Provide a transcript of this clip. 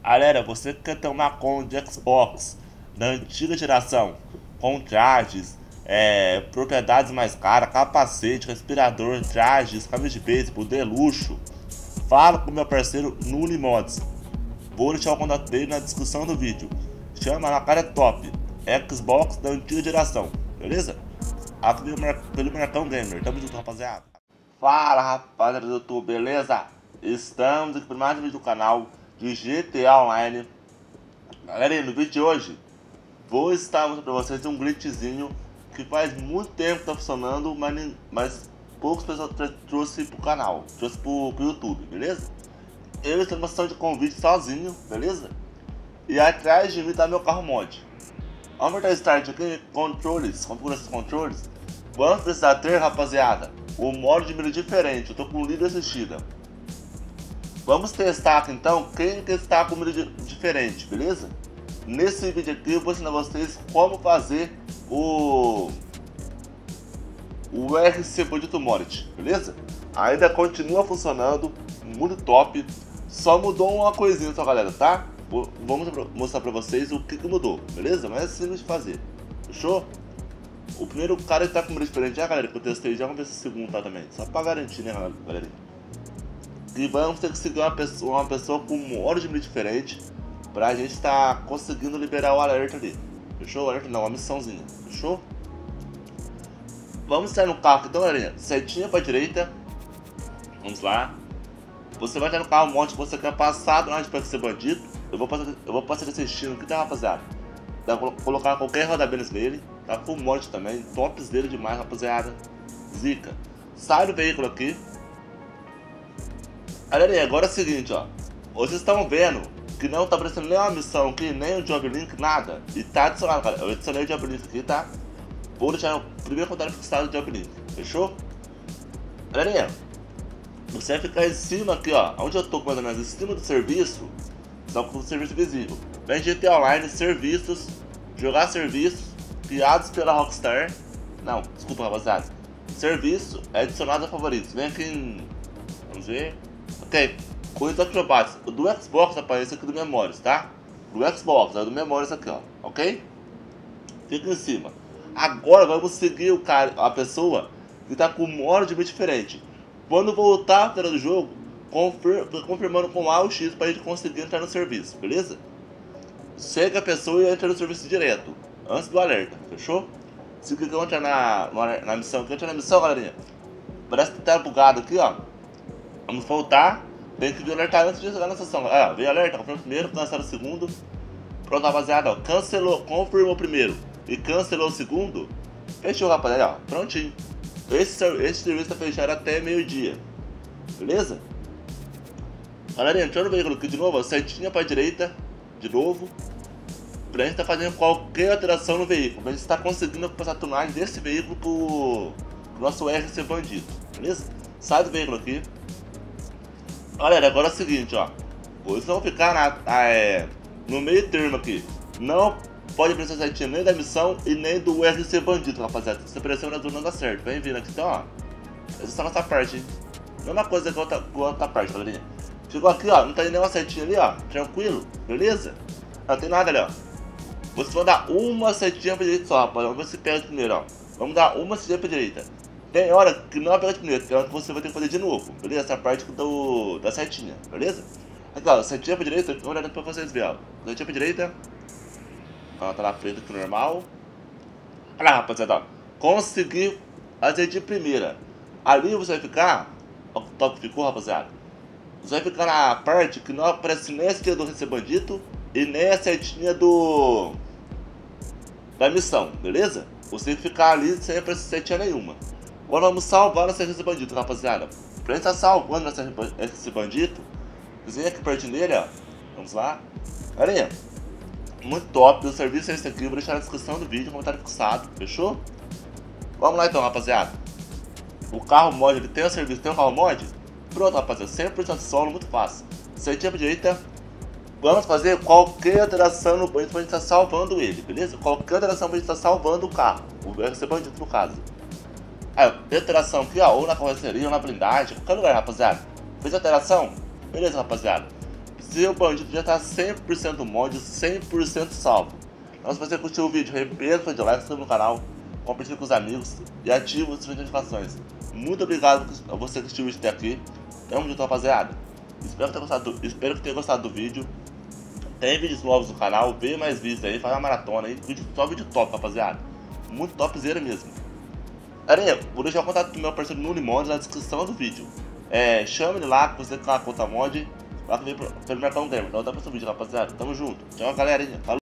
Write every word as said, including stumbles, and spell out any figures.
Galera, você que quer ter uma conta de Xbox da antiga geração, com trajes, é, propriedades mais caras, capacete, respirador, trajes, camisa de beisebol, de luxo, fala com meu parceiro Nuli Mods. Vou deixar o contato dele na descrição do vídeo. Chama na cara top, Xbox da antiga geração, beleza? Aqui pelo Marcão Gamer, tamo junto, rapaziada. Fala, rapaziada do YouTube, beleza? Estamos aqui para mais um vídeo do canal de G T A Online. Galera, no vídeo de hoje vou estar mostrando para vocês um glitchzinho que faz muito tempo que tá funcionando, mas, mas poucas pessoas trouxe pro canal, trouxe pro, pro YouTube, beleza? Eu estou numa sessão de convite sozinho, beleza? E atrás de mim tá meu carro mod. Vamos dar start aqui, controles, configura esses controles. Vamos precisar ter, rapaziada, o modo de mira diferente. Eu tô com o líder assistida. Vamos testar aqui então quem que está com mira diferente, beleza? Nesse vídeo aqui eu vou ensinar vocês como fazer o o R C Bandito Mod, beleza? Ainda continua funcionando, muito top. Só mudou uma coisinha só, galera, tá? Vamos mostrar pra vocês o que, que mudou, beleza? Mas é simples de fazer, fechou? O primeiro cara está com mira diferente já, galera, que eu testei já. Vamos ver se o segundo tá também, só pra garantir, né, galera? E vamos ter que seguir uma pessoa, uma pessoa com um modo de mira diferente pra gente estar tá conseguindo liberar o alerta ali, fechou? O alerta não, uma missãozinha, fechou? Vamos sair no carro aqui então, galerinha, setinha pra direita. Vamos lá. Você vai estar no carro mod que você quer passar do lado para ser bandido. Eu vou passar, eu vou passar esse estilo aqui, tá, rapaziada? Dá pra colocar qualquer roda-benes nele, tá? Full mod também, tops dele demais, rapaziada. Zica. Sai do veículo aqui. Galera, agora é o seguinte, ó. Vocês estão vendo que não tá aparecendo nenhuma missão aqui, nem o job link, nada. E tá adicionado, cara. Eu adicionei o job link aqui, tá? Vou deixar o primeiro comentário fixado do job link, fechou? Galerinha, você vai ficar em cima aqui, ó. Onde eu tô mais ou menos, em cima do serviço. Só com o serviço visível. Vem G T A Online, serviços, jogar serviços, criados pela Rockstar. Não, desculpa, rapaziada. Serviço é adicionado a favoritos. Vem aqui em... Vamos ver. Ok. Coisas acrobatas. O do Xbox aparece aqui do Memórias, tá? Do Xbox, é do Memórias aqui, ó. Ok? Fica em cima. Agora vamos seguir o cara, a pessoa que tá com um modo de mira diferente. Quando voltar a tela do jogo, confir confirmando com A ou X para a gente conseguir entrar no serviço, beleza? Chega a pessoa e entra no serviço direto, antes do alerta, fechou? Se clicar eu entrar na, na, na missão, que entrar na missão, galerinha, parece que tá bugado aqui, ó. Vamos voltar, tem que vir alertar antes de chegar na sessão. Ah, veio alerta, confirma o primeiro, cancelar o segundo. Pronto, rapaziada, ó, cancelou, confirmou o primeiro e cancelou o segundo. Fechou, rapaziada, ó, prontinho. Esse, esse serviço tá fechado até meio-dia, beleza? Galera, entrando no veículo aqui de novo, ó, setinha pra direita, de novo, pra gente tá fazendo qualquer alteração no veículo, pra gente tá conseguindo passar a tunagem desse veículo pro, pro nosso R C Bandido, beleza? Sai do veículo aqui. Galera, agora é o seguinte, ó, vocês vão ficar na, é, no meio termo aqui, não pode aparecer a setinha nem da missão e nem do R C Bandido, rapaziada. Se aparecer na zona não dá certo. Vem vindo aqui então, ó. Essa é só a nossa parte, hein? Mesma coisa que a outra, com a outra parte, galerinha. Chegou aqui, ó. Não tem nenhuma setinha ali, ó. Tranquilo, beleza? Não tem nada ali, ó. Vocês vão dar uma setinha pra direita só, rapaz. Vamos ver se pega de primeiro, ó. Vamos dar uma setinha pra direita. Tem hora que não vai pegar de primeiro, tem hora que você vai ter que fazer de novo, beleza? Essa parte do, da setinha, beleza? Aqui, ó. Setinha pra direita. Vou olhando pra vocês verem, ó. Setinha pra direita. Ela tá na frente aqui normal. Olha lá, rapaziada, ó. Consegui fazer de primeira. Ali você vai ficar. Ó, que top ficou, rapaziada. Você vai ficar na parte que não aparece nem a setinha do R C Bandido e nem a setinha do da missão, beleza? Você tem que ficar ali sem aparecer setinha nenhuma. Agora vamos salvar essa R C Bandido, rapaziada. Pra gente estar salvando essa R C Bandido, vem aqui perto dele, ó. Vamos lá. Galerinha, muito top, o serviço é esse aqui, eu vou deixar na descrição do vídeo, comentário fixado, fechou? Vamos lá então, rapaziada. O carro mod, ele tem o serviço, tem o carro mod? Pronto, rapaziada, cem por cento solo, muito fácil. Setinha pra direita, vamos fazer qualquer alteração no bandido pra gente estar salvando ele, beleza? Qualquer alteração pra gente estar salvando o carro, o R C Bandido no caso. Aí, alteração aqui, ó, ou na carroceria, ou na blindagem, qualquer lugar, rapaziada. Fez alteração? Beleza, rapaziada. seu bandido já tá cem por cento mod, cem por cento salvo. Então se você curtiu o vídeo, arrebenta de like, se inscreva no canal, compartilhe com os amigos e ative as notificações. Muito obrigado a você que assistiu o vídeo até aqui. Tamo junto, rapaziada. Espero que tenha gostado do, espero que tenha gostado do vídeo. Tem vídeos novos no canal, vê mais vídeos aí, faz uma maratona aí, vídeo, só vídeo top, rapaziada. Muito topzera mesmo. Galera, vou deixar o contato do meu parceiro Nulimod na descrição do vídeo. É, chame ele lá, que você tem uma conta mod, lá que vem pelo Mercado Gamer. Então dá pra esse vídeo, rapaziada. Tamo junto. Tchau, galerinha. Falou.